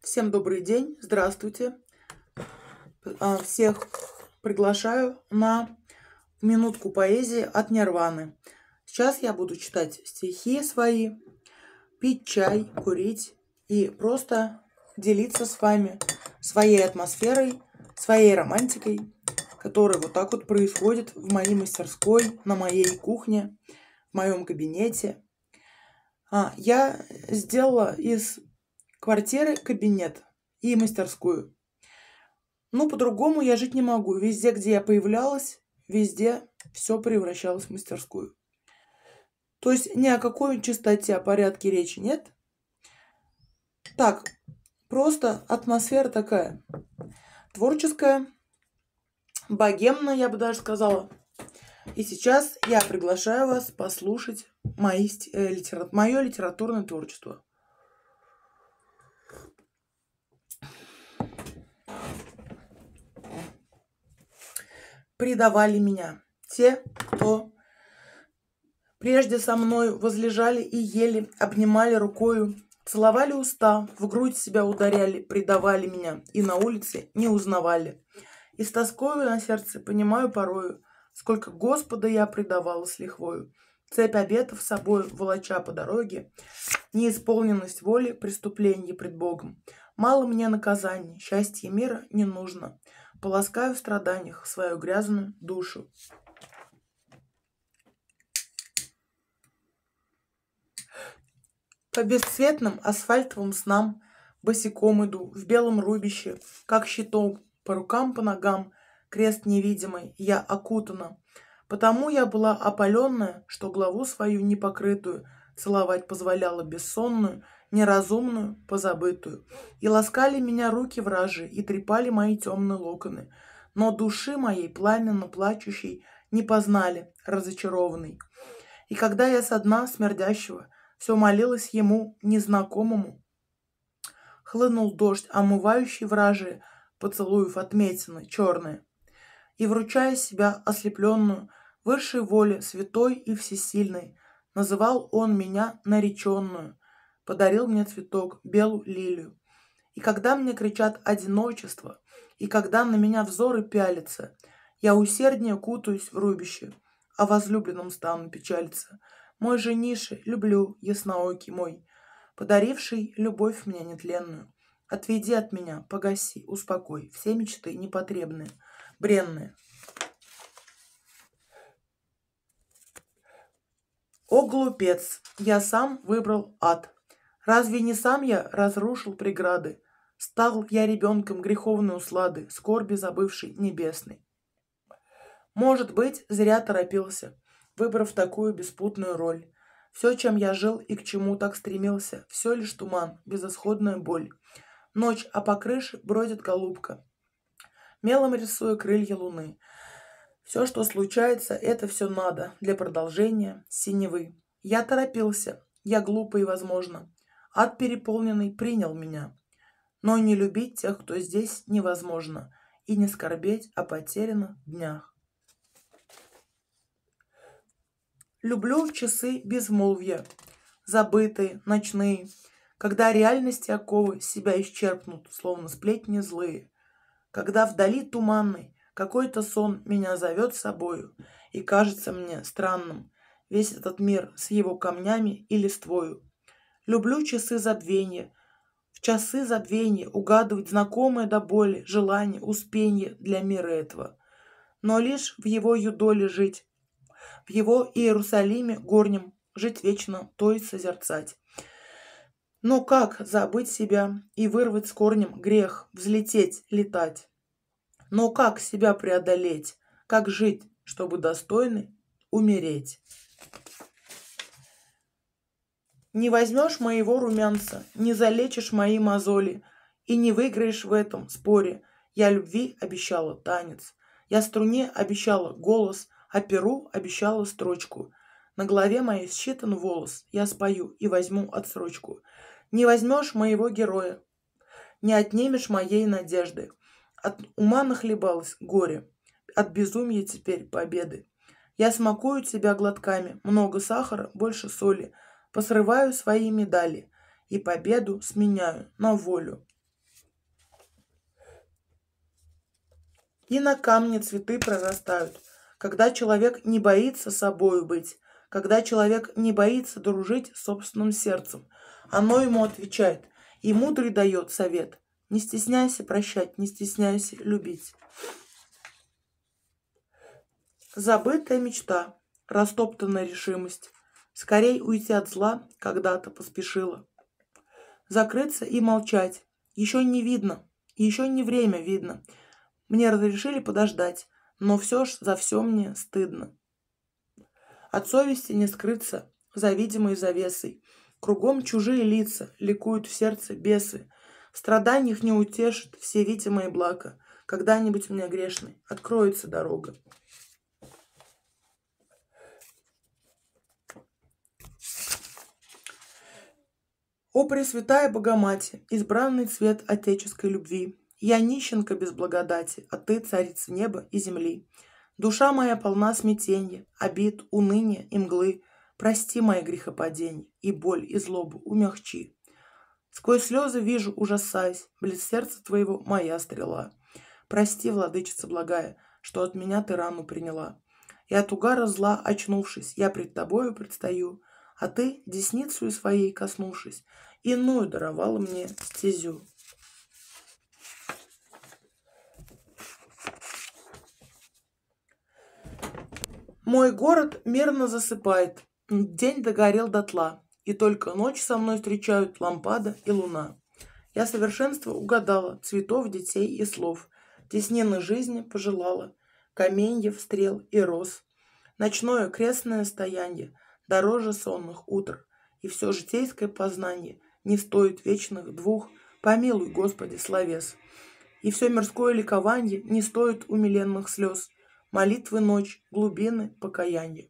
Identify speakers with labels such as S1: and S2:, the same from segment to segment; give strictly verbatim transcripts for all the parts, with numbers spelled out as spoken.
S1: Всем добрый день, здравствуйте. А, Всех приглашаю на минутку поэзии от Нирваны. Сейчас я буду читать стихи свои, пить чай, курить и просто делиться с вами своей атмосферой, своей романтикой, которая вот так вот происходит в моей мастерской, на моей кухне, в моем кабинете. А, я сделала из квартиры кабинет и мастерскую. Ну, по-другому я жить не могу. Везде, где я появлялась, везде все превращалось в мастерскую. То есть ни о какой чистоте, о порядке речи нет. Так, просто атмосфера такая творческая, богемная, я бы даже сказала. И сейчас я приглашаю вас послушать мои, э, литера... мое литературное творчество. Предавали меня те, кто прежде со мной возлежали и ели, обнимали рукою, целовали уста, в грудь себя ударяли, предавали меня и на улице не узнавали. И с тоскою на сердце понимаю порою, сколько Господа я предавала с лихвою. Цепь обетов собой волоча по дороге, неисполненность воли, преступление пред Богом. Мало мне наказаний, счастья мира не нужно. Полоскаю в страданиях свою грязную душу. По бесцветным асфальтовым снам босиком иду, в белом рубище, как щитом, по рукам, по ногам, крест невидимый, я окутана. Потому я была опаленная, что главу свою непокрытую целовать позволяла бессонную, неразумную, позабытую. И ласкали меня руки вражи, и трепали мои темные локоны. Но души моей пламенно плачущей не познали, разочарованной. И когда я со дна смердящего все молилась ему, незнакомому, хлынул дождь, омывающий вражие, поцелуев отметины черные. И, вручая себя ослепленную, высшей воле, святой и всесильной, называл он меня нареченную, подарил мне цветок, белую лилию. И когда мне кричат одиночество, и когда на меня взоры пялятся, я усерднее кутаюсь в рубище, о возлюбленном стану печалиться. Мой жениши, люблю, ясноокий мой, подаривший любовь мне нетленную. Отведи от меня, погаси, успокой все мечты непотребные, бренные. О, глупец, я сам выбрал ад. Разве не сам я разрушил преграды? Стал я ребенком греховной услады, скорби забывший небесный. Может быть, зря торопился, выбрав такую беспутную роль. Все, чем я жил и к чему так стремился, все лишь туман, безысходная боль. Ночь, а по крыше бродит голубка, мелом рисуя крылья луны. Все, что случается, это все надо для продолжения синевы. Я торопился, я глупый, возможно. Ад переполненный принял меня. Но не любить тех, кто здесь, невозможно, и не скорбеть о потерянных днях. Люблю часы безмолвия, забытые, ночные, когда реальности оковы себя исчерпнут, словно сплетни злые, когда вдали туманный какой-то сон меня зовет с собою, и кажется мне странным весь этот мир с его камнями и листвою. Люблю часы забвения, в часы забвения угадывать знакомое до боли желание, успенье для мира этого, но лишь в его юдоле жить, в его Иерусалиме горнем жить вечно, то есть созерцать. Но как забыть себя и вырвать с корнем грех, взлететь, летать? Но как себя преодолеть? Как жить, чтобы достойно умереть? Не возьмешь моего румянца, не залечишь мои мозоли и не выиграешь в этом споре. Я любви обещала танец, я струне обещала голос, а перу обещала строчку. На голове моей считан волос, я спою и возьму отсрочку. Не возьмешь моего героя, не отнимешь моей надежды. От ума нахлебалось горе, от безумия теперь победы. Я смакую тебя глотками, много сахара, больше соли, посрываю свои медали и победу сменяю на волю. И на камне цветы прорастают, когда человек не боится собою быть, когда человек не боится дружить с собственным сердцем. Оно ему отвечает, и мудрый дает совет. Не стесняйся прощать, не стесняйся любить. Забытая мечта, растоптанная решимость, скорей уйти от зла когда-то поспешила. Закрыться и молчать, еще не видно, еще не время видно. Мне разрешили подождать, но все ж за все мне стыдно. От совести не скрыться за видимой завесой. Кругом чужие лица, ликуют в сердце бесы. В страданиях не утешит все видимые блага. Когда-нибудь мне грешный откроется дорога. О, Пресвятая Богоматерь, избранный цвет отеческой любви, я нищенка без благодати, а ты царица неба и земли. Душа моя полна смятенья, обид, уныния и мглы. Прости мои грехопадения, и боль, и злобу умягчи. Сквозь слезы вижу, ужасаясь, близ сердца твоего моя стрела. Прости, владычица благая, что от меня ты рану приняла. И от угара зла, очнувшись, я пред тобою предстаю, а ты, десницею своей коснувшись, иную даровала мне стезю. Мой город мирно засыпает, день догорел дотла, и только ночь со мной встречают лампада и луна. Я совершенство угадала, цветов, детей и слов, теснины жизни пожелала, каменьев, стрел и роз. Ночное крестное стояние дороже сонных утр, и все житейское познание не стоит вечных двух, помилуй, Господи, словес. И все мирское ликование не стоит умиленных слез, молитвы ночь, глубины покаяния.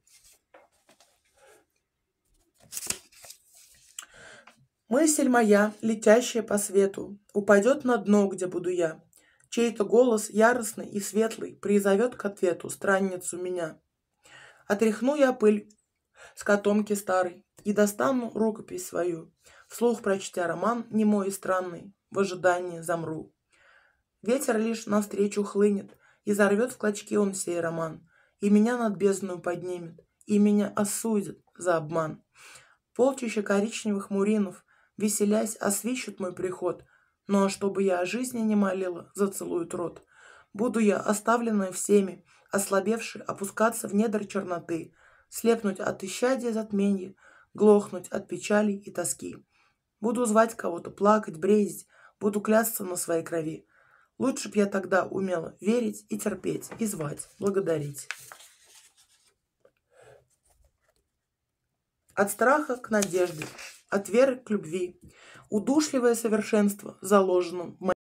S1: Мысль моя, летящая по свету, упадет на дно, где буду я. Чей-то голос яростный и светлый призовет к ответу странницу меня. Отряхну я пыль с котомки старой и достану рукопись свою, вслух прочтя роман немой и странный, в ожидании замру. Ветер лишь навстречу хлынет, и зарвет в клочки он сей роман, и меня над бездною поднимет, и меня осудит за обман. Полчища коричневых муринов, веселясь, освищут мой приход, но чтобы я о жизни не молила, зацелуют рот. Буду я, оставленная всеми, ослабевшей, опускаться в недр черноты, слепнуть от исчадия затменья, глохнуть от печали и тоски. Буду звать кого-то, плакать, бредить, буду клясться на своей крови. Лучше б я тогда умела верить и терпеть, и звать, благодарить. От страха к надежде, от веры к любви, удушливое совершенство заложено в моей